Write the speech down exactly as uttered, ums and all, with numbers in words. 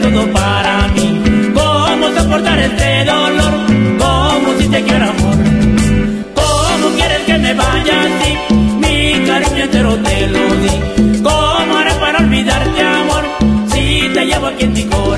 todo para mí. ¿Cómo soportar este dolor? ¿Cómo si te quiero, amor? ¿Cómo quieres que me vaya así? Mi cariño entero te lo di. ¿Cómo haré para olvidarte, amor? Si te llevo aquí en mi corazón.